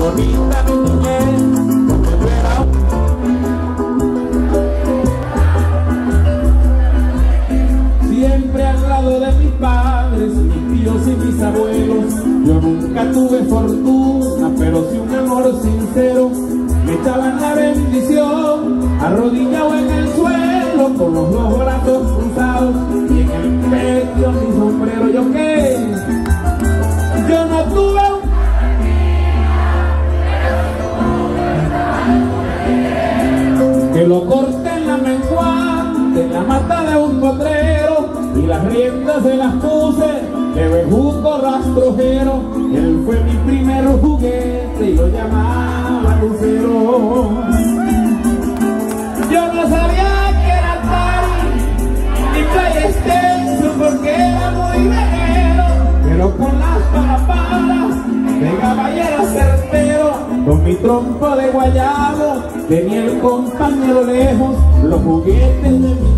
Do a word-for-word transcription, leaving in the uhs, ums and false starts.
bonita mi niñez, porque yo era un... Siempre al lado de mis padres, mis tíos y mis abuelos. Yo nunca tuve fortuna, pero sí un amor sincero. Me echaban la bendición, arrodillado en el suelo, con los dos brazos cruzados, y en el pecho mi sombrero. ¿Yo qué? Yo no tuve un... que lo corté en la menguante, en la mata de un potrero, y las riendas se las puse de bejuco rastrojero. Él fue mi primer juguete y lo llamaba Lucero. Yo no sabía que era Atari ni PlayStation porque era muy veguero, pero con las parapalas de caballero certero, con mi trompo de guayabo tenía el compañero lejos los juguetes de mi